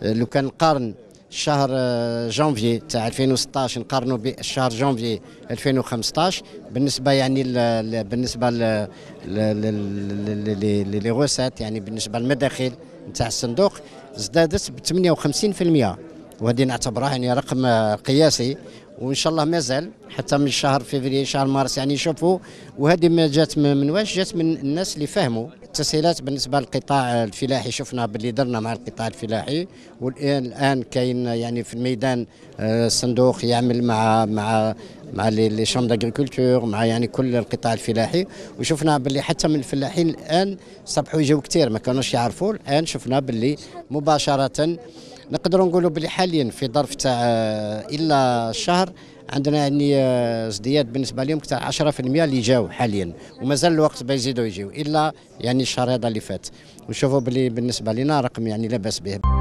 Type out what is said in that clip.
لو كان نقارن شهر جانفي تاع 2016 نقارنوا بالشهر جانفي 2015 بالنسبه يعني بالنسبه لي غوسات، يعني بالنسبه للمداخيل نتاع الصندوق ازدادت ب 58%، وهذه نعتبرها يعني رقم قياسي، وان شاء الله مازال حتى من شهر فيفري شهر مارس يعني يشوفوا. وهذه ما جات من واش جات من الناس اللي فهموا التسهيلات بالنسبه للقطاع الفلاحي. شفنا باللي درنا مع القطاع الفلاحي، والان كاين يعني في الميدان الصندوق يعمل مع لي شامب داغريكولتور، مع يعني كل القطاع الفلاحي، وشفنا باللي حتى من الفلاحين الان صبحوا يجيو كثير ما كانوش يعرفوا. الان شفنا باللي مباشره نقدروا نقولوا باللي حاليا في ظرف تاع الا شهر عندنا يعني ازدياد بالنسبه لهم تاع 10% اللي جاوا حاليا، ومازال الوقت بيزيدوا يجيو الا يعني الشهر هذا اللي فات. ونشوفوا باللي بالنسبه لنا رقم يعني لا باس به.